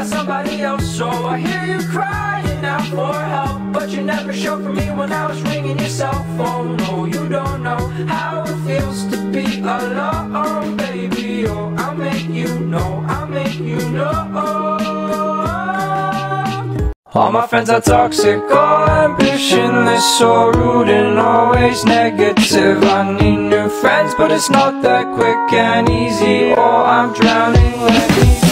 got somebody else. So I hear you crying out for help, but you never showed for me when I was ringing your cell phone. No, you don't know how it feels to be alone, baby. Oh, I'll make you know, I'll make you know. All my friends are toxic, all ambitionless, so rude and always negative. I need new friends, but it's not that quick and easy. Oh, I'm drowning, let me